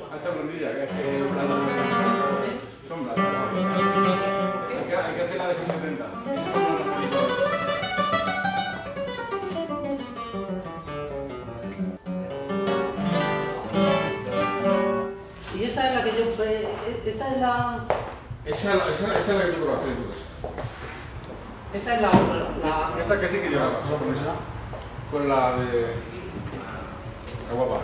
Alta blondilla, que son blancas. Son blancas. Hay que hacer la de 670. Son blancas bonitas. Y esa es la que yo... Esa es la... Esa es la que tú probaste en tu casa. Esa es la otra, ¿no? Esta que sí que llevaba, con esa. Con la de... La guapa.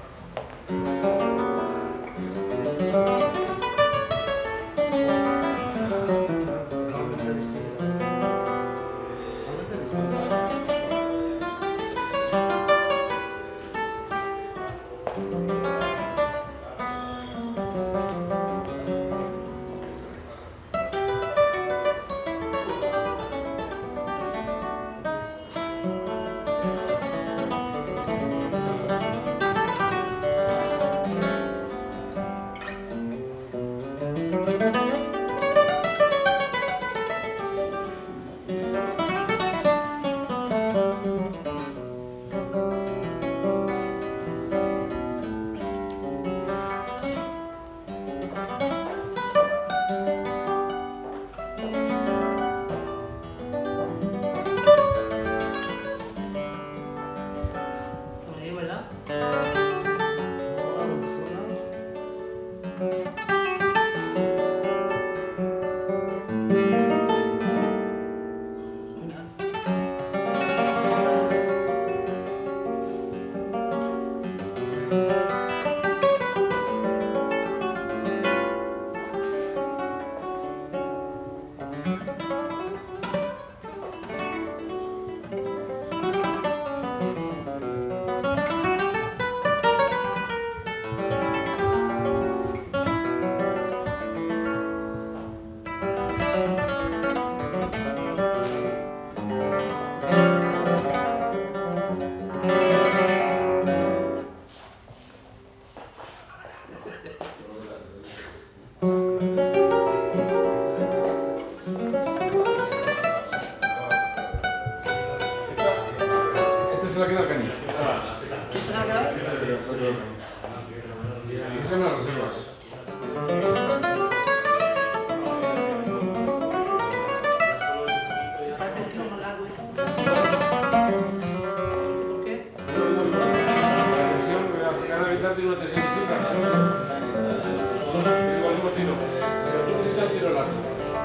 Se la queda el cañón. ¿Qué se la queda? Esas son las reservas. Parece un tiro más largo. ¿Por qué? La tensión, cada guitarra tiene una tensión distinta. Es igual mismo tiro. Pero tú necesitas un tiro largo.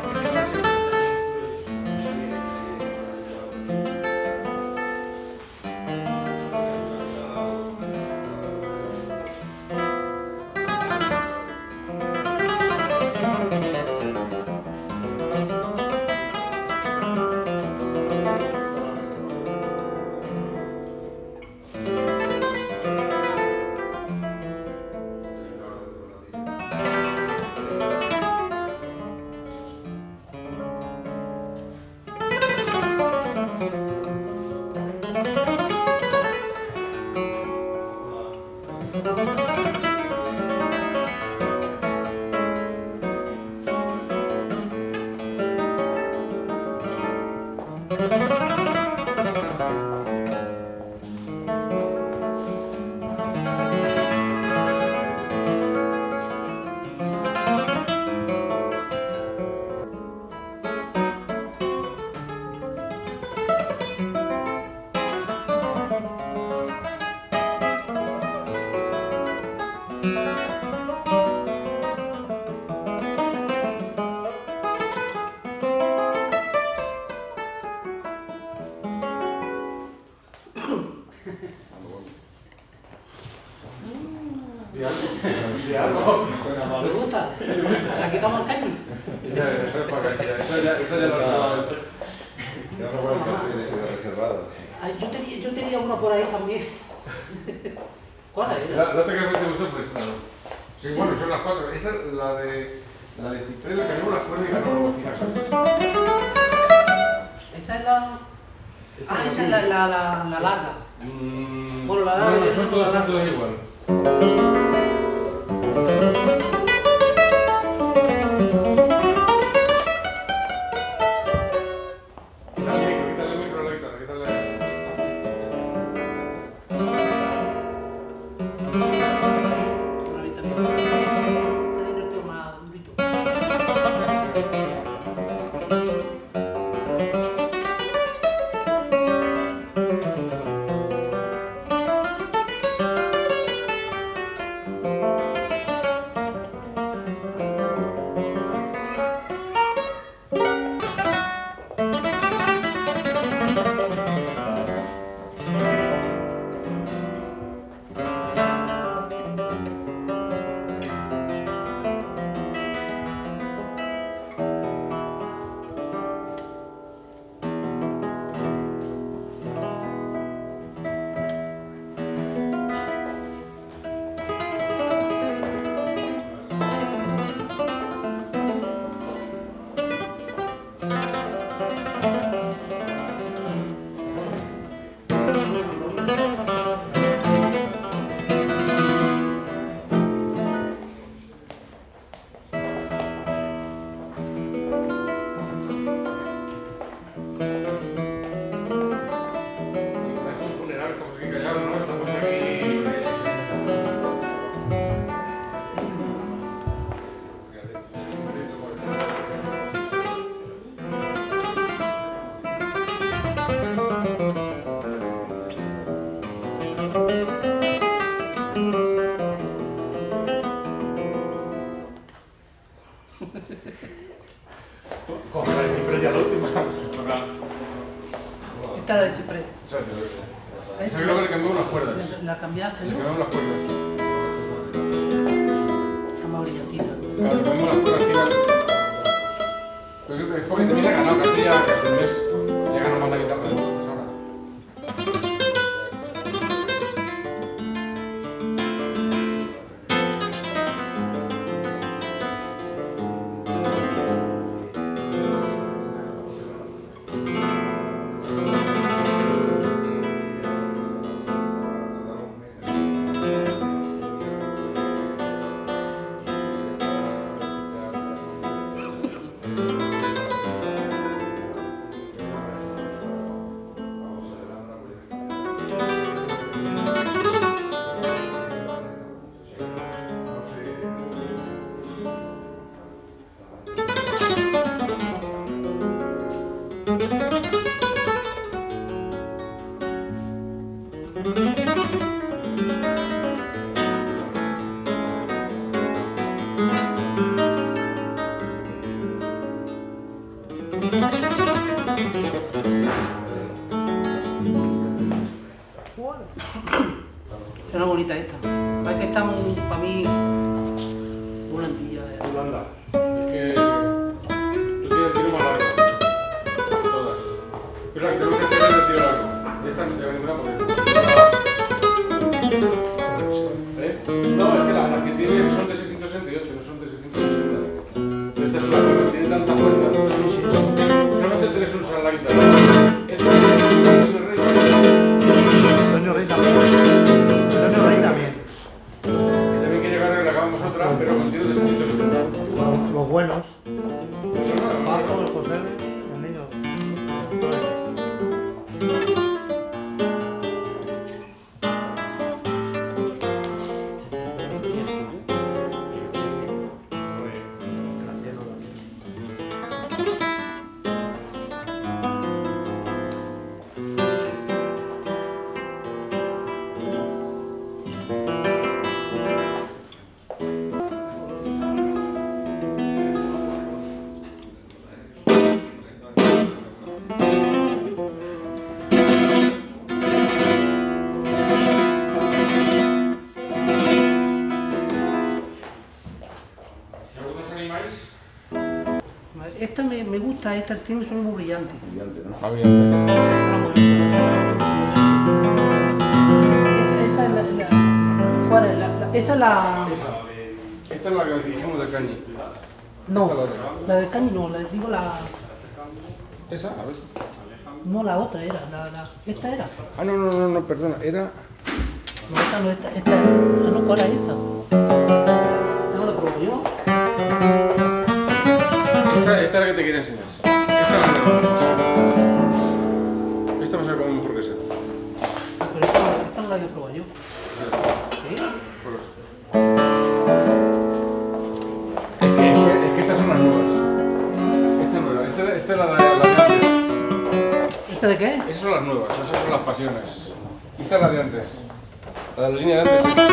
¿Le gusta? ¿La quitamos el caño? Eso es para acá, eso ya lo reservado. Ya no puedo tener reservado. Yo tenía una por ahí también. ¿Cuál es? La otra que te gustó fue esta, ¿no? Sí, bueno, son las 4. Esa es la de Ciprés, la que llevo las cuerdas y ganó luego finas. Esa es la... Ah, esa es la larga. Bueno, la larga... No, son todas igual. Quítale el micro a la guitarra, quítale. Ahorita mismo. la de ciprés ya la última. Esta es la de ciprés. Esa creo que le cambiamos las cuerdas. La cambiaste, Le ¿no? cambiamos las cuerdas. Está más brillantita. Claro, le cambiamos las cuerdas al final. Es porque también ha ganado casi ya casi un mes. Ya ganó más la guitarra de entonces ahora. Es una bonita esta. Es que está muy, para mí, volantilla. Holanda. Es que tú tienes el tiro más largo. Todas. O sea, que tenemos que tener el tiro largo. De esta no te ninguna porque... No, es que las que tiene son de 668, no son de 660. Estas son las que no tienen tanta fuerza. Solamente tenés un solo en la guitarra. Esto es el rey. Antonio Rey también. Antonio Rey también. Y también que llegar a que le acabamos otra, pero con tiro de 670. Los buenos. No, Marco, el Josele, el niño. Esta me gusta, esta tiene un sonido muy brillante. Brillante, ¿no? Ah, bien. Esa es ¿cuál es esa es la... Esta es la que dijimos de cañi. No, Esta es la otra. la del cañi no, digo la... ¿Esa? A ver. No, la otra era, esta era. Ah, no, perdona. Era... No, esta no, esta era. Ah, no, ¿cuál es esa? ¿Esta la pruebo yo? Esta es la que te quería enseñar. Esta es la mejor. Esta va a ser como mejor que esa. Pero esta no la que probado yo. ¿Sí? Es que estas son las nuevas. Esta no era. Esta es la de antes. ¿Esta de qué? Esas son las nuevas, esas son las pasiones. Y esta es la de antes. La de la línea de antes es...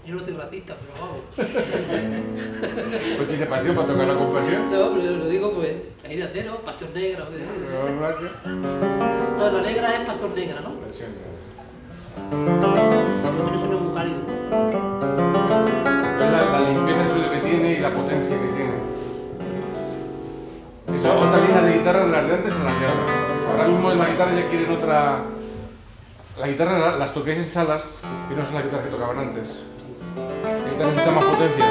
Yo no soy racista, pero vamos. ¿Pues tiene pasión para tocar la compasión? No, pero yo lo digo, pues, ahí de acero, pasión negra. No, la negra es pasión negra, ¿no? Pasión negra. Porque tiene sueño muy cálido. La limpieza de sonido que tiene y la potencia que tiene. Eso, otra línea de guitarra de las de antes a las de ahora. Ahora mismo en la guitarra ya quieren otra... La guitarra las toquéis en salas, que no son las guitarras que tocaban antes. La guitarra necesita más potencia.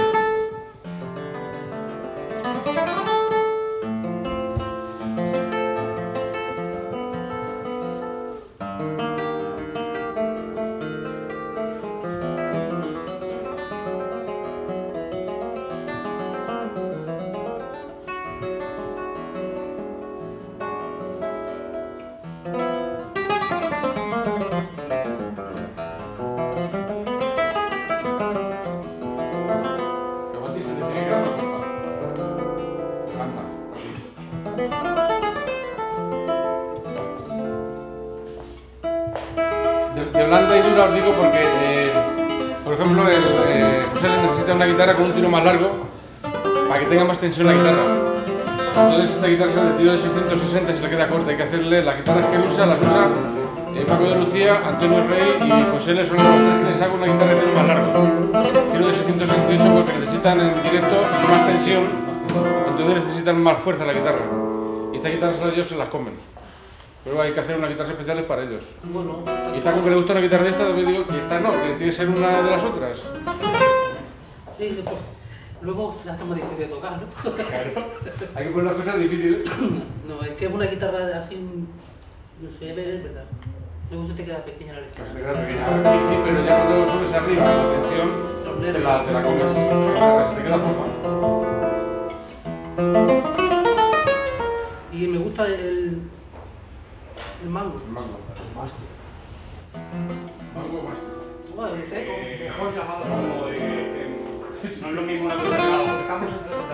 De blanda y dura os digo porque, por ejemplo, Josele necesita una guitarra con un tiro más largo para que tenga más tensión la guitarra. Entonces esta guitarra de tiro de 660 se le queda corta, hay que hacerle las guitarras que él usa, las usa Guitarras de Luthier, Antonio Rey y Josele son los tres que les hago una guitarra de tiro más largo. Tiro de 668 porque necesitan en directo más tensión, entonces necesitan más fuerza la guitarra. Y estas guitarras ellos se las comen. Pero hay que hacer unas guitarras especiales para ellos. Bueno, Y está con que le gusta una guitarra de esta, también digo que esta no, que tiene que ser una de las otras. sí, después. Luego la está más difícil de tocar, ¿no? Claro, hay que poner las cosas difíciles. No, es que es una guitarra así, no sé, es verdad. Luego se te queda pequeña la letra. Se te queda pequeña. Aquí sí, pero ya cuando subes arriba, la tensión, te la comes. Se te queda fofa. Y me gusta el mango. Mango. Mango más. Bueno, el seco. Mejor llamado como de que no es lo mismo una cosa que la otra. Estamos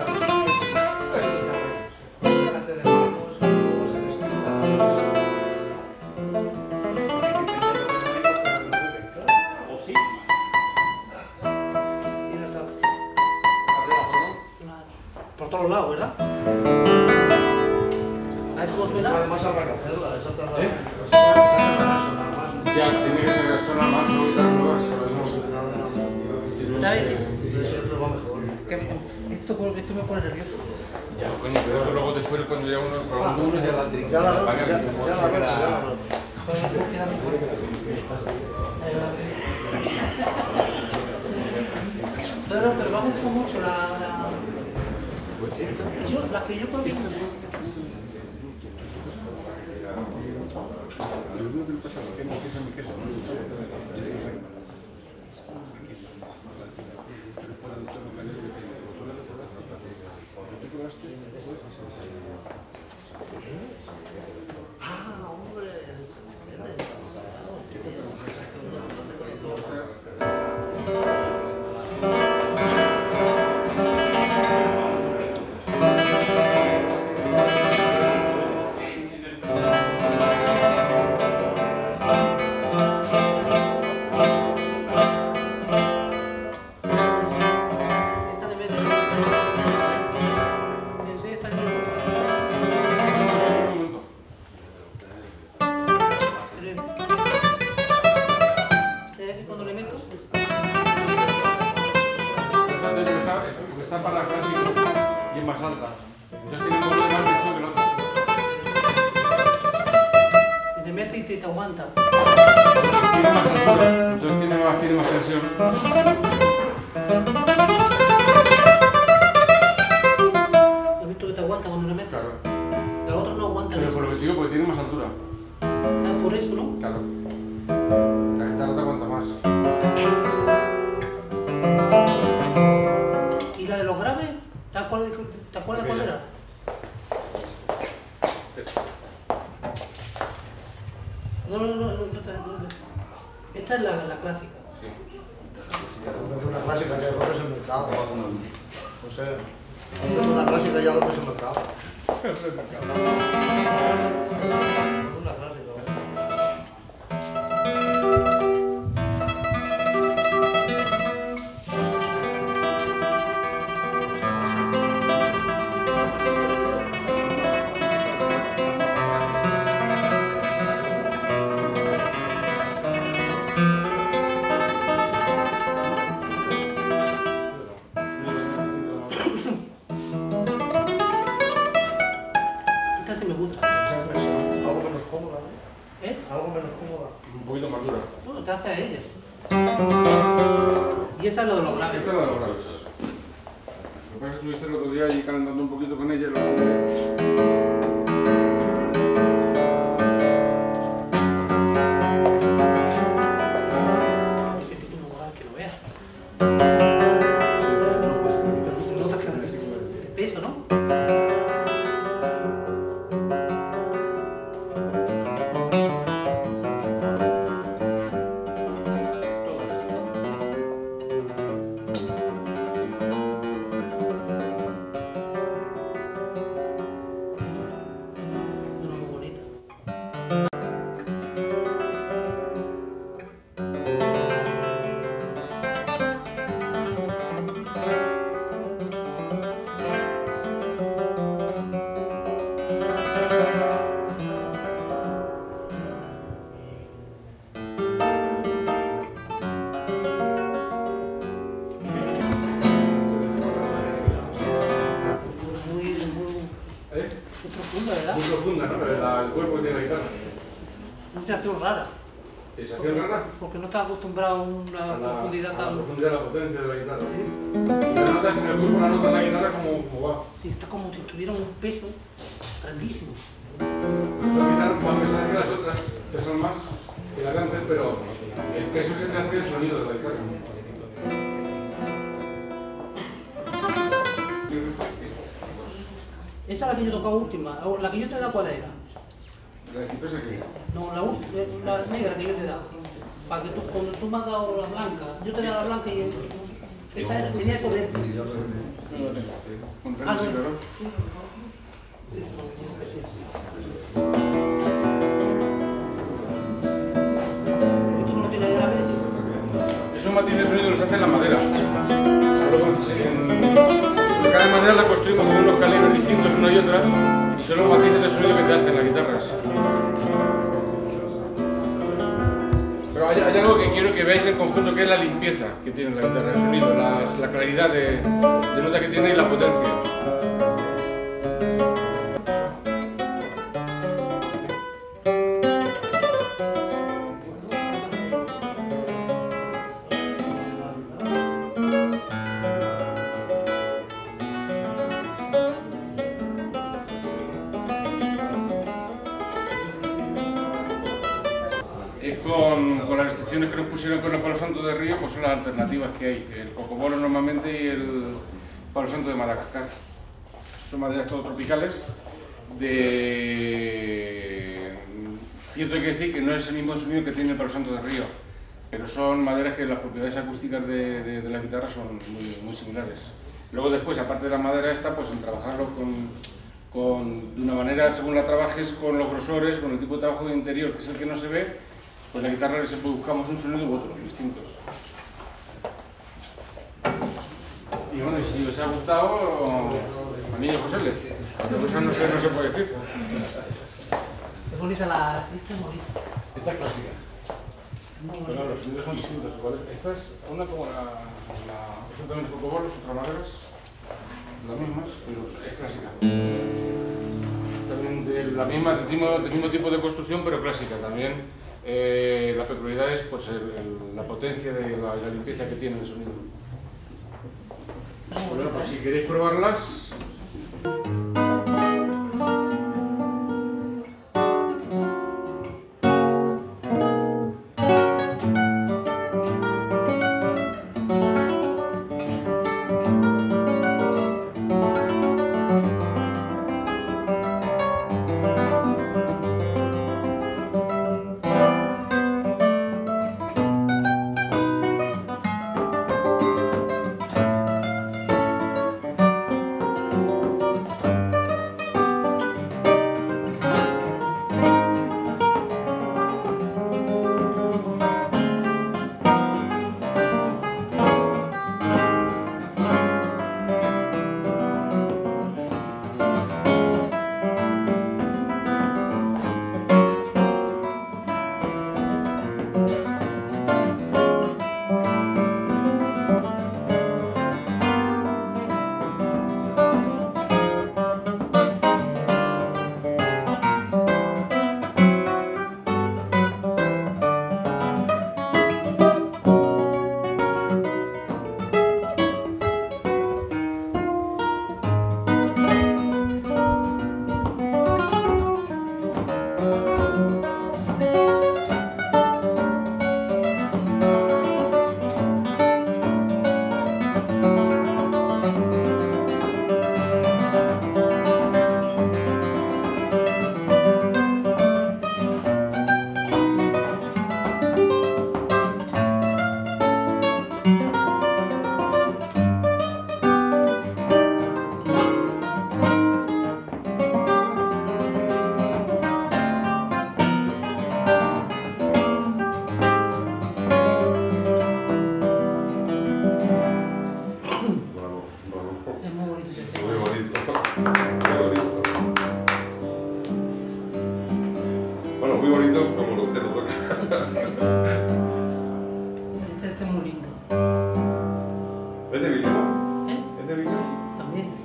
delante de manos, luego se desnuda. O sí. Tiene hasta Arriba, por todos lados, ¿verdad? A ver cómo suena. Además habrá que hacerla, eso tarda. ¿Eh? Más. ya, tiene que ser sonar más o guitarras nuevas. ¿Sabes qué? Siempre va mejor. Que esto me pone nervioso. Ya, coño, pero eso luego después cuando ya uno probando uno ya la tiene. Ya la veo, ya la veo. Pero me gusta mucho las que yo creo que Lo único que le pasa es que no queso mi queso, no le gusta. Ah, hombre. esta le mete. Sí, esta que cuando le meto. Está para clásico y es más alta. Entonces tiene doble más tensión que el otro. Y le mete y te aguanta. Tiene más altura, entonces tiene más tensión. ¿Has visto que te aguanta cuando le metes? Claro. La otra no aguanta. Pero por lo que digo, porque tiene más altura. Ah, por eso, ¿no? Claro. La guitarra te aguanta más. ¿Y la de los graves? ¿Te acuerdas cuál era? No. Esta es la clásica. Es una clásica ya lo que es el mercado. No sé. Es una clásica ya lo que es el mercado. Una clásica. más dura. No, te hace a ella. Y esa es lo de los graves. Esta es la de los graves. Lo que pasa es que estuviste el otro día allí calentando un poquito con ella y lo muy profunda, ¿no? El cuerpo que tiene la guitarra. Una sensación rara. ¿Sensación rara? Porque no estás acostumbrado a una profundidad tan... A la profundidad, la potencia de la guitarra. Y la notas en el cuerpo, la nota en la guitarra como va. Sí, está como si tuviera un peso grandísimo. Son guitarras más pesadas que las otras, pesan más que la cáncer, pero el peso se te hace el sonido de la guitarra. Esa es la que yo tocaba última. La que yo te he dado, ¿cuál era? ¿La de ciprés aquí? No, la negra que yo te he dado. Para que tú, cuando tú me has dado la blanca, yo te he dado la blanca y esa era, tenía eso verde. Con verde sí, ¿verdad? ¿Y tú no tienes graves? Esos matices de sonido los hace la madera. Cada madera la construimos con unos calibres distintos una y otra y son los matices de sonido que te hacen las guitarras. Pero hay algo que quiero que veáis en conjunto, que es la limpieza que tiene la guitarra, el sonido, la claridad de nota que tiene y la potencia. Con las restricciones que nos pusieron con el palo santo de Río, pues son las alternativas que hay, el cocobolo normalmente y el palo santo de Madagascar. Son maderas todo tropicales. Cierto hay que decir que no es el mismo sonido que tiene el palo santo de Río, pero son maderas que las propiedades acústicas de la guitarra son muy similares. Luego después, aparte de la madera esta, pues en trabajarlo de una manera, según la trabajes, con los grosores, con el tipo de trabajo de interior, que es el que no se ve, pues la guitarra buscamos un sonido u otro, distintos. Y bueno, y si os ha gustado, a Niño Josele. Otra cosa no se puede decir. Es bonita la... Esta es bonita. Esta es clásica. Pero los sonidos son distintos. Esta es una como son también cocobolos, otras maderas, las mismas, pero es clásica. También del mismo tipo de construcción, pero clásica también. La peculiaridad es pues, la potencia de la limpieza que tiene el sonido. Bueno, pues si queréis probarlas...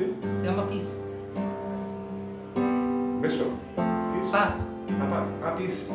¿Sí? Se llama Peace. Beso. Kiss. Paz. Paz. Apis.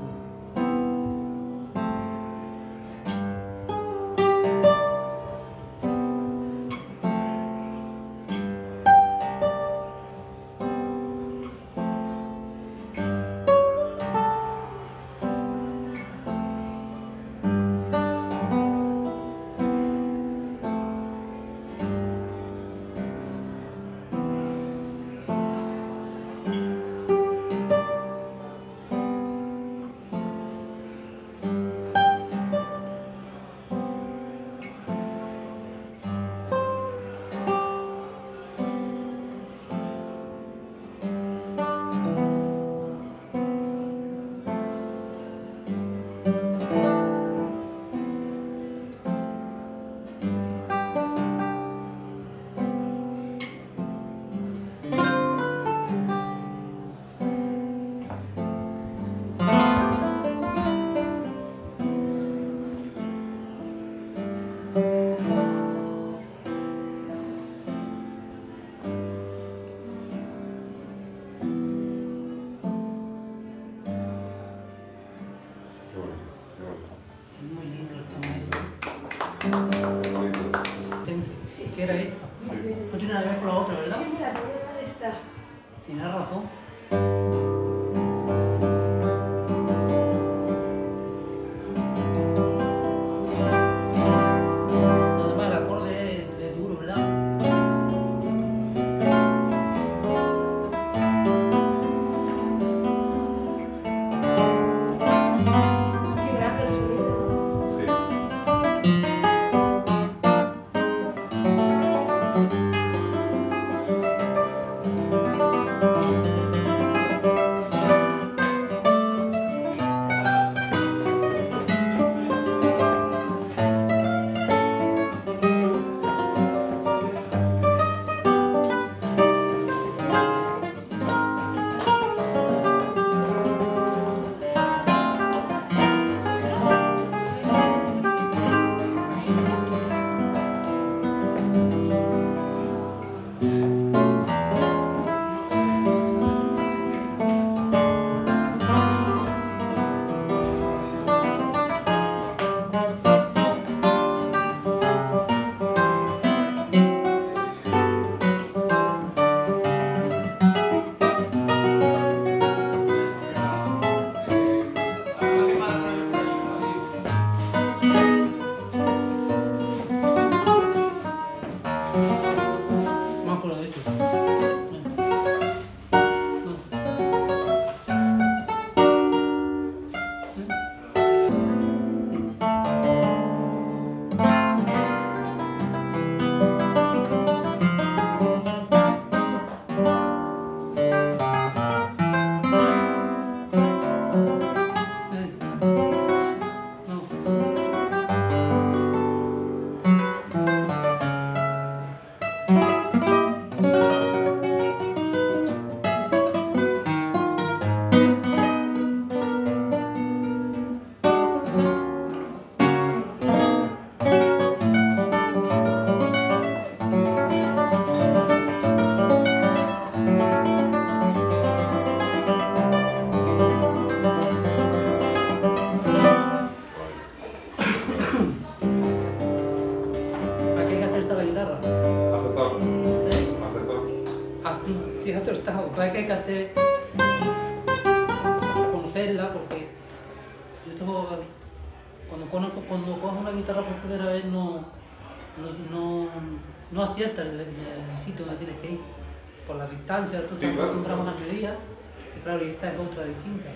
Muy lindo el tema ese. Sí. ¿Qué era esto? No tiene nada que ver con la otra, ¿verdad? Sí, mira, te voy a dar esta. Tienes razón. Además, el acorde es duro, ¿verdad? Qué grande el sonido, ¿no? Sí. No me acuerdo de esto. ¿Para qué hay que acertar la guitarra? Aceptado. ¿Eh? Aceptado. Ah, sí, has acertado. ¿Para qué hay que hacer? Conocerla, porque yo tengo, cuando coges una guitarra por primera vez no aciertas el sitio donde tienes que ir. Por la distancia, tú Sí, estás claro, acostumbrado a claro. una medida, y claro, y esta es otra distinta.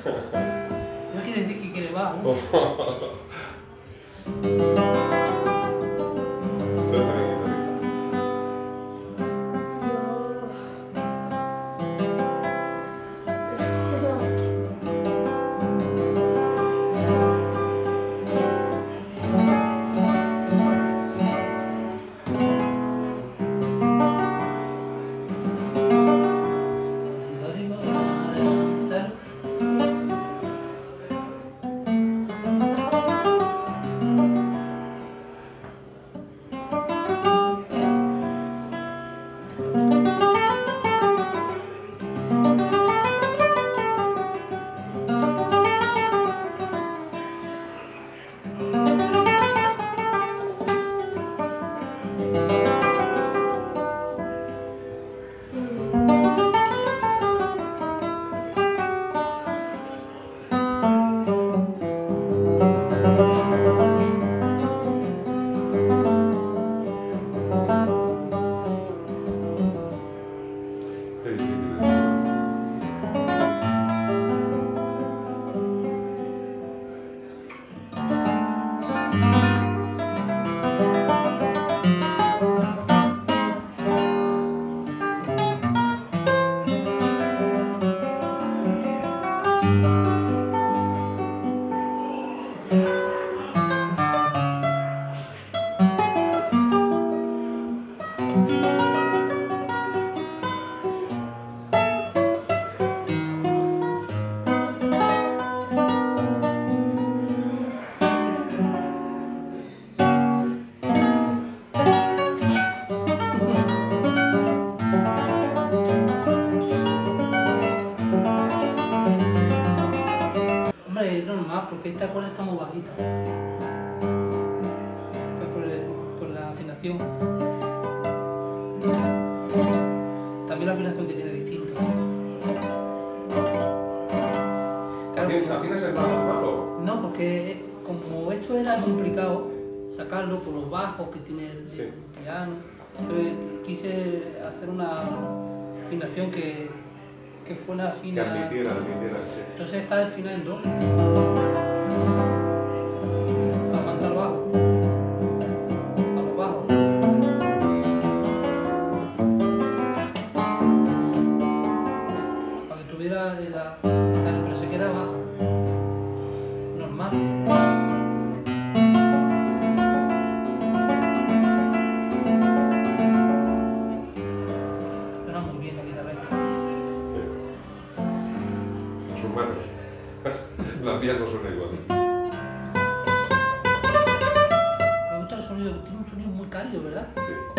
No quiere decir que quiere bajo. Hombre, es normal, porque esta cuerda está muy bajita. Pues por la afinación. También la afinación que tiene distinta. Claro, ¿Afinas el bajo malo? no, porque como esto era complicado sacarlo por los bajos que tiene el piano, entonces quise hacer una afinación que fuera fina. Que admitiera, sí. Entonces está afinada en do. Para mandar bajo. Para los bajos. Para que tuviera pero se queda bajo. Normal. Suena muy bien la guitarra esta. Sus manos. Las mías no son igual. Me gusta el sonido, tiene un sonido muy cálido, ¿verdad? Sí.